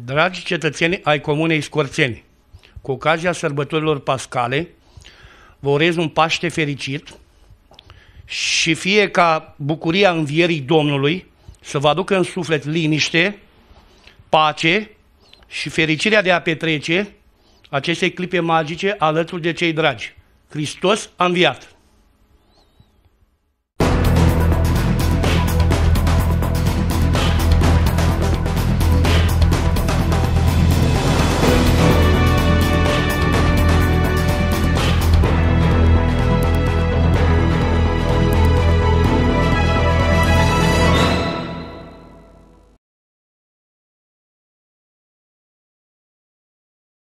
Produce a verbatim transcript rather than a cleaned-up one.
Dragi cetățeni ai Comunei Scorțeni, cu ocazia sărbătorilor pascale, vă urez un Paște fericit și fie ca bucuria învierii Domnului să vă aducă în suflet liniște, pace și fericirea de a petrece aceste clipe magice alături de cei dragi. Hristos a înviat!